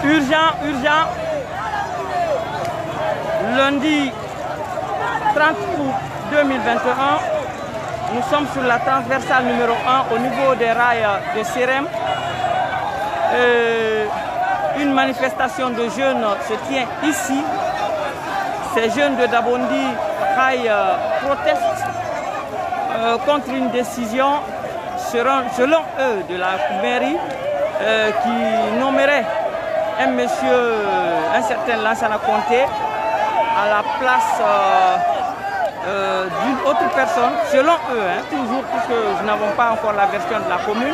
urgent. Lundi 30 août 2021, nous sommes sur la transversale numéro 1 au niveau des rails de Sérém. Une manifestation de jeunes se tient ici. Ces jeunes de Dabondi Rail protestent contre une décision, selon eux, de la mairie qui nommerait un certain Lansana Conté à la place d'une autre personne, selon eux, toujours, puisque nous n'avons pas encore la version de la commune.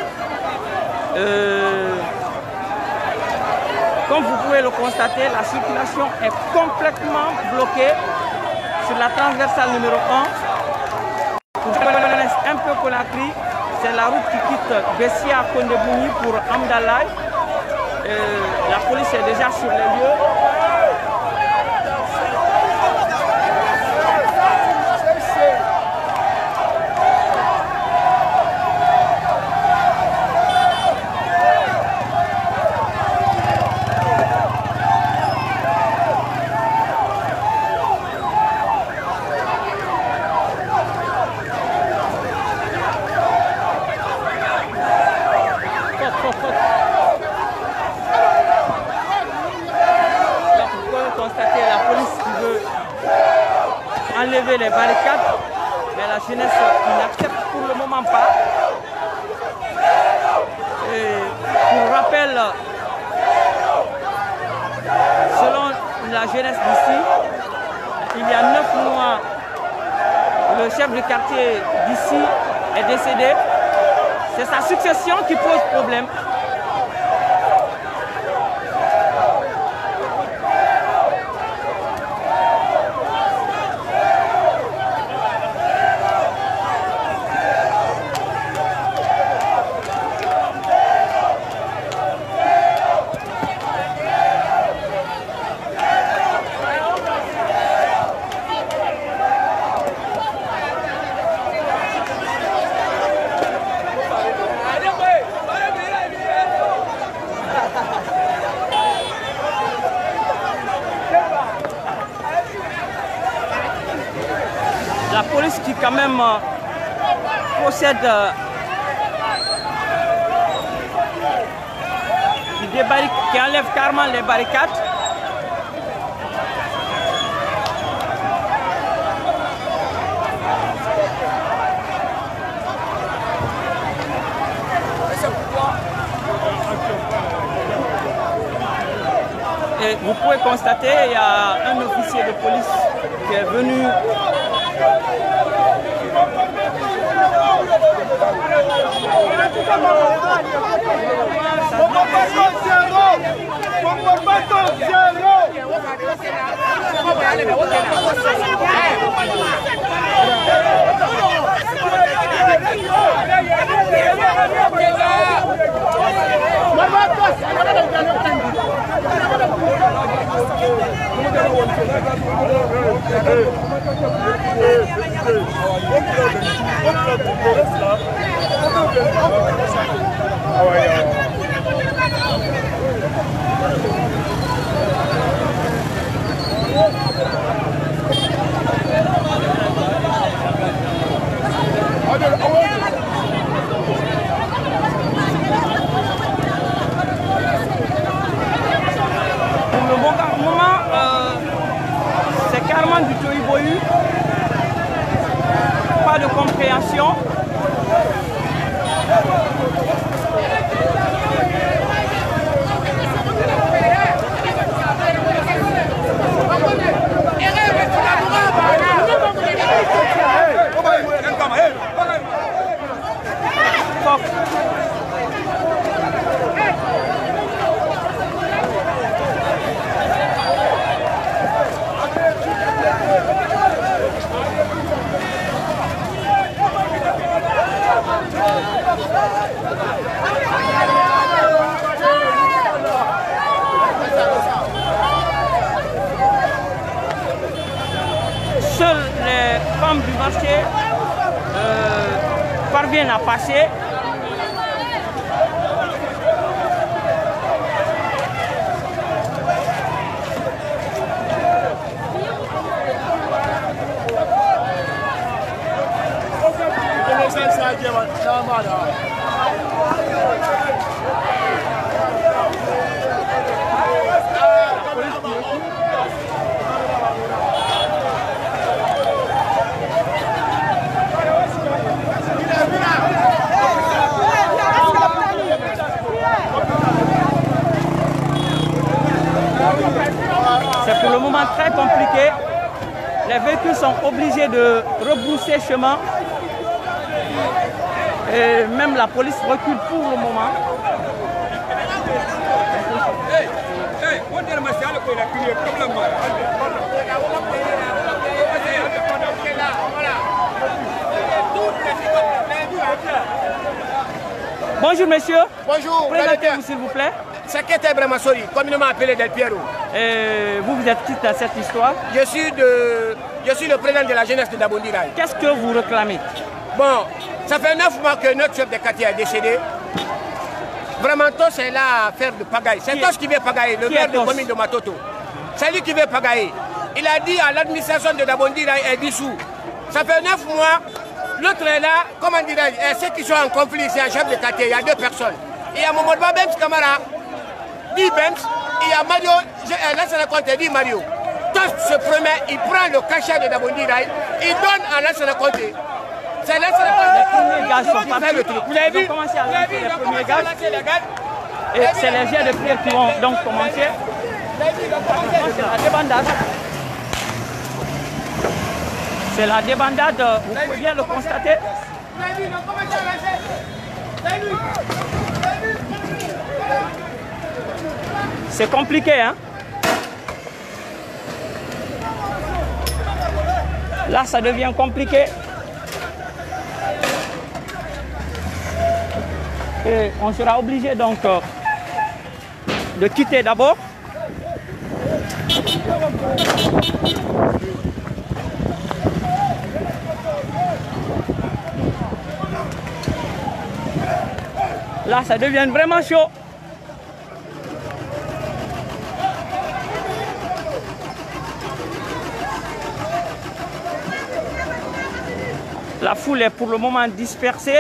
Comme vous pouvez le constater, la circulation est complètement bloquée sur la transversale numéro 1. Pour ceux qui connaissent un peu Conakry, c'est la route qui quitte Bessia à Kondebouni pour Amdalaï. La police est déjà sur les lieux. Enlever les barricades, mais la jeunesse n'accepte pour le moment pas. Et pour rappel, selon la jeunesse d'ici, il y a 9 mois, le chef de quartier d'ici est décédé. C'est sa succession qui pose problème. La police qui quand même procède, qui enlève carrément les barricades. Et vous pouvez constater, il y a un officier de police qui est venu c'est carrément du tohu-bohu, pas de compréhension. Seules les femmes du marché parviennent à passer. les véhicules sont obligés de rebrousser chemin. Et même la police recule pour le moment. Bonjour monsieur. Bonjour. Présentez-vous s'il vous plaît. Sakete Bramassori, communément appelé Del Piero. Vous êtes qui dans cette histoire? Je suis le président de la jeunesse de Dabondi Rai. Qu'est-ce que vous réclamez? Bon, ça fait 9 mois que notre chef de quartier est décédé. Vraiment, Tos est là à faire de pagaille. C'est Tos qui veut pagailler, le maire de la commune de Matoto. C'est lui qui veut pagailler. Il a dit à l'administration de Dabondi Rai est dissous. Ça fait 9 mois, l'autre est là, comment dirais-je, ceux qui sont en conflit, c'est un chef de quartier, il y a 2 personnes. Il y a Momodba Bems Kamara, dit Bems, il y a Mario, là c'est le compte, dit Mario. Tos se promet, il prend le cachet de Dabondi Rai, il donne à l'ancien Conté. C'est là c'est les premiers gaz sont partis. Vous avez vu? Commencé à lancer les premiers gaz. Et c'est les jets de prière qui vont donc commencer. C'est la débandade. C'est la débandade, vous pouvez bien le constater. C'est compliqué, hein? Là, ça devient compliqué. Et on sera obligé donc de quitter d'abord. Là, ça devient vraiment chaud. La foule est pour le moment dispersée.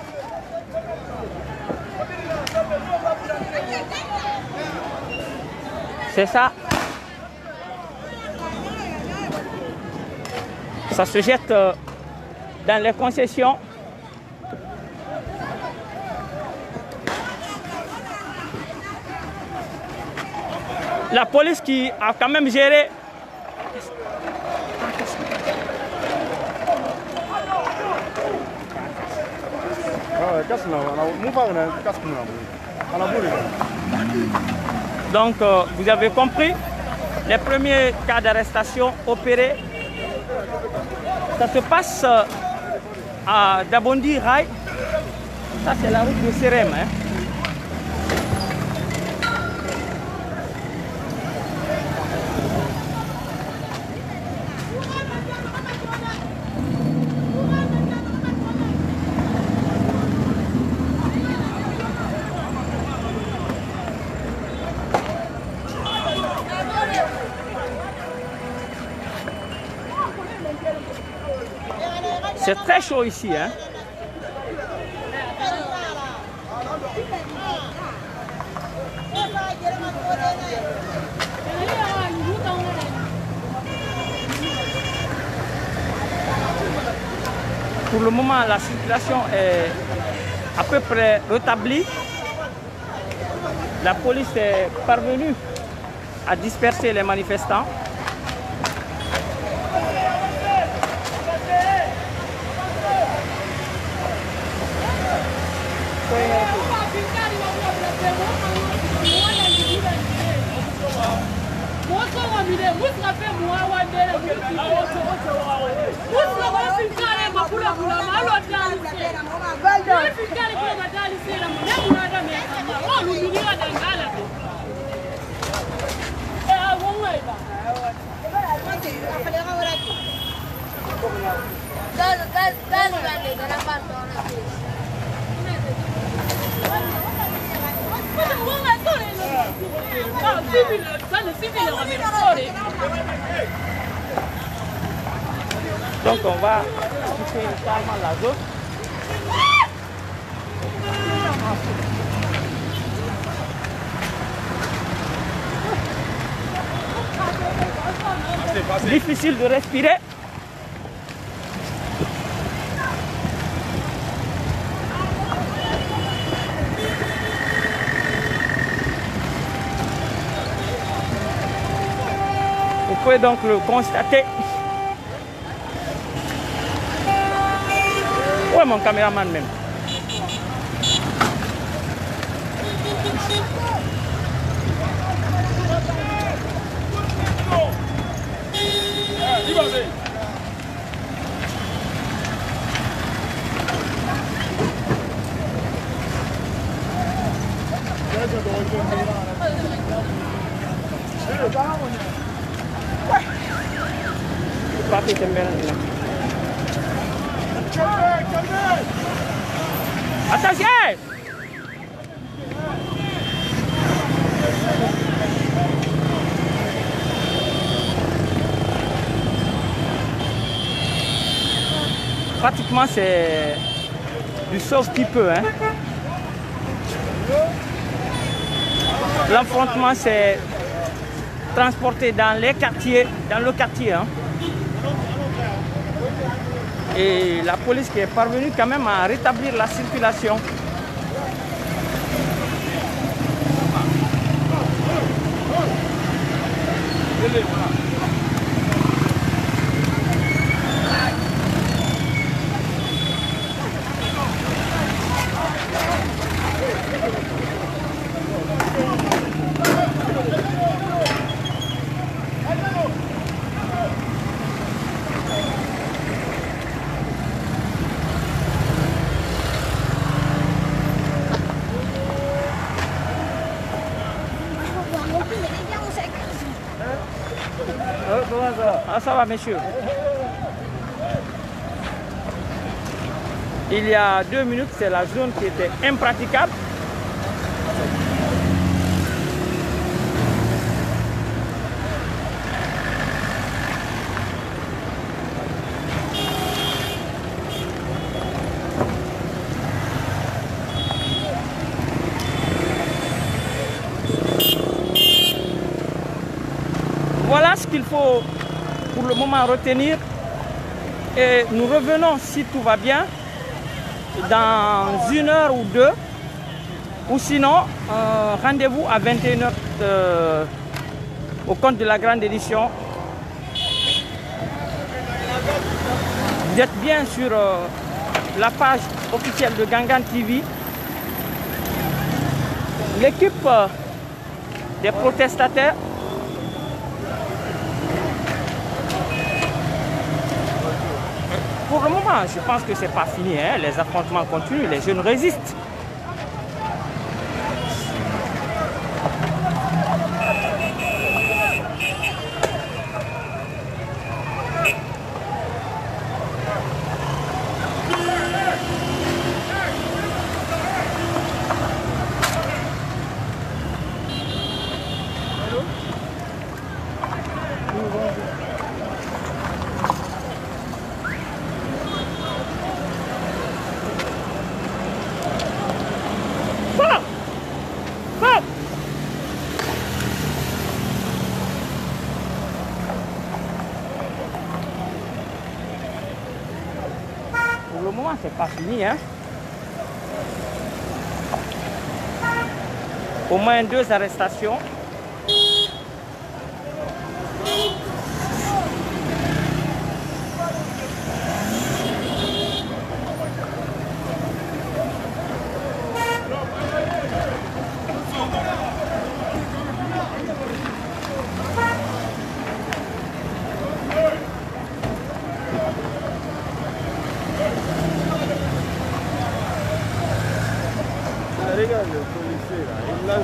C'est ça. Ça se jette dans les concessions. La police qui a quand même géré. Donc, vous avez compris, les premiers cas d'arrestation opérés, ça se passe à Dabondi Rai. Ça, c'est la route de Serem. Hein. C'est très chaud ici, hein. Pour le moment, la circulation est à peu près rétablie. La police est parvenue à disperser les manifestants. Donc on va quitter calmement la zone. Difficile de respirer. Vous pouvez donc le constater. est mon caméraman même? Attention! Pratiquement c'est du sauve qui peut, hein. L'affrontement s'est transporté dans les quartiers, dans le quartier, hein. Et la police qui est parvenue quand même à rétablir la circulation. Ah, ça va, monsieur. Il y a 2 minutes, c'est la zone qui était impraticable. Voilà ce qu'il faut pour le moment retenir. Et nous revenons, si tout va bien, dans 1 heure ou 2. Ou sinon, rendez-vous à 21 h au compte de la grande édition. Vous êtes bien sur la page officielle de Gangan TV. L'équipe des protestataires pour le moment, je pense que c'est pas fini, hein. Les affrontements continuent, les jeunes résistent. Pour le moment, c'est pas fini, hein. Au moins 2 arrestations. Regarde le policier là, il lance.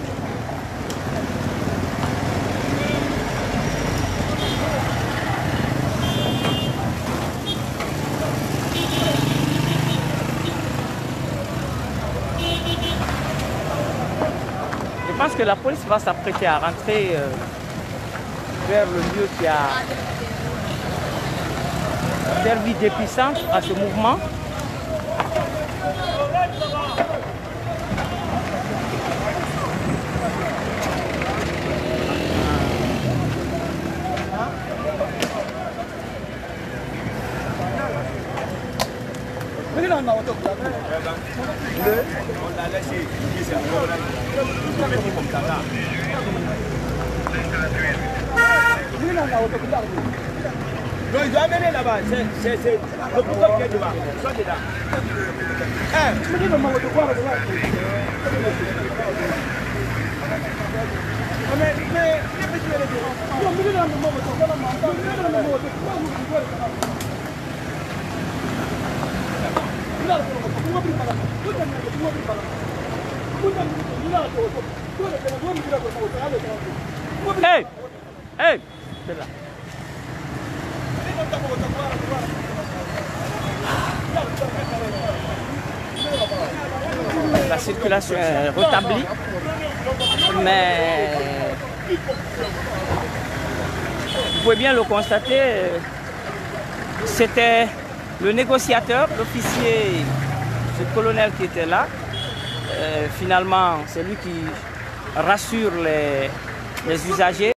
Je pense que la police va s'apprêter à rentrer vers le lieu qui a servi d'épicentre à ce mouvement. Non, ils ont amené là-bas. C'est le pick-up qui est devant. Ils sont dedans. Hey! Hey! C'est là. La circulation est rétablie, mais vous pouvez bien le constater, c'était le négociateur, l'officier, ce colonel qui était là. Finalement, c'est lui qui rassure les usagers.